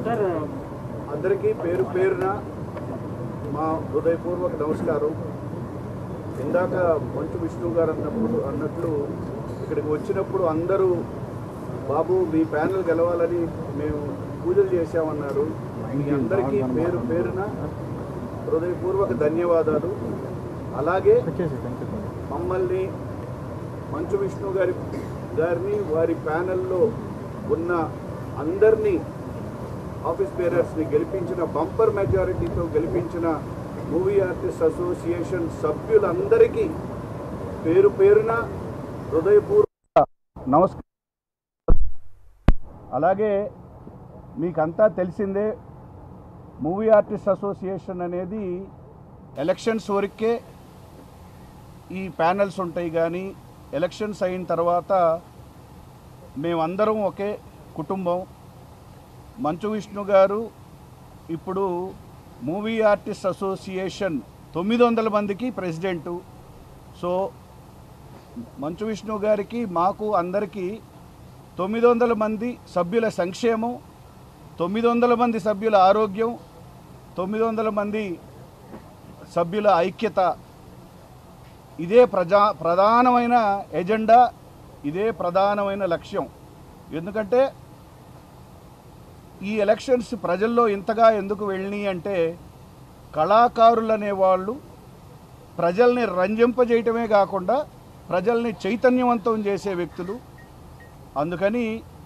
Sir అందరికీ పేరు పేరున మా హృదయపూర్వక నమస్కారం. ఇందాక మంచు విష్ణు గారు అన్నట్లు ఇక్కడికి వచ్చినప్పుడు అందరూ బాబు మీ ప్యానెల్ గెలవాలని మేము పూజలు చేశామన్నారు. మీ అందరికీ పేరు పేరున హృదయపూర్వక ధన్యవాదాలు. అలాగే మమ్మల్ని మంచు విష్ణు గారిని వారి ప్యానెల్లో ఉన్న అందరినీ ఆఫీస్ బేరర్స్ని గెలిపించిన బంపర్ మెజారిటీతో గెలిపించిన మూవీ ఆర్టిస్ట్ అసోసియేషన్ సభ్యులందరికీ పేరు పేరున హృదయపూర్వక నమస్కారం. అలాగే మీకంతా తెలిసిందే, మూవీ ఆర్టిస్ట్ అసోసియేషన్ అనేది ఎలక్షన్స్ వరకే ఈ ప్యానెల్స్ ఉంటాయి, కానీ ఎలక్షన్స్ అయిన తర్వాత మేమందరం ఒకే కుటుంబం. మంచు విష్ణు గారు ఇప్పుడు మూవీ ఆర్టిస్ట్ అసోసియేషన్ 900 మందికి ప్రెసిడెంటు. సో మంచు విష్ణు గారికి మాకు అందరికీ 900 మంది సభ్యుల సంక్షేమం, 900 మంది సభ్యుల ఆరోగ్యం, 900 మంది సభ్యుల ఐక్యత, ఇదే ప్రధానమైన ఎజెండా, ఇదే ప్రధానమైన లక్ష్యం. ఎందుకంటే ఈ ఎలక్షన్స్ ప్రజల్లో ఇంతగా ఎందుకు వెళ్ళినాయి అంటే, కళాకారులు అనేవాళ్ళు ప్రజల్ని రంజింపజేయటమే కాకుండా ప్రజల్ని చైతన్యవంతం చేసే వ్యక్తులు. అందుకని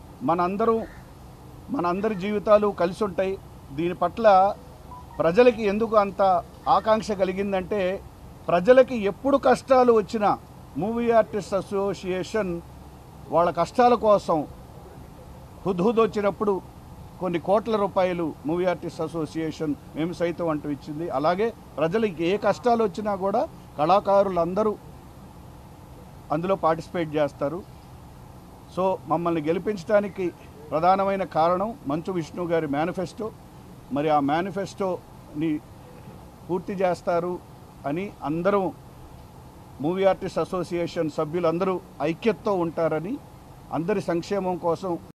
మనందరి జీవితాలు కలిసి ఉంటాయి. దీని పట్ల ప్రజలకి ఎందుకు అంత ఆకాంక్ష కలిగిందంటే, ప్రజలకి ఎప్పుడు కష్టాలు వచ్చినా మూవీ ఆర్టిస్ట్ అసోసియేషన్ వాళ్ళ కష్టాల కోసం హుద్హుద్ వచ్చినప్పుడు కొన్ని కోట్ల రూపాయలు మూవీ ఆర్టిస్ట్ అసోసియేషన్ మేము సైతం అంటూ ఇచ్చింది. అలాగే ప్రజలకి ఏ కష్టాలు వచ్చినా కూడా కళాకారులందరూ అందులో పార్టిసిపేట్ చేస్తారు. సో మమ్మల్ని గెలిపించడానికి ప్రధానమైన కారణం మంచు విష్ణు గారి మేనిఫెస్టో. మరి ఆ మేనిఫెస్టోని పూర్తి చేస్తారు అని అందరూ మూవీ ఆర్టిస్ట్ అసోసియేషన్ సభ్యులందరూ ఐక్యతతో ఉంటారని, అందరి సంక్షేమం కోసం